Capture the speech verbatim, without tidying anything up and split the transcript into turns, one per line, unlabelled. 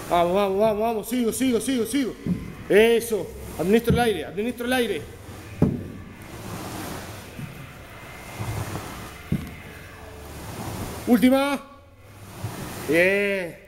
Vamos, vamos, vamos, vamos. Sigo, sigo, sigo, sigo. Eso. Administro el aire, administro el aire. Última. Bien.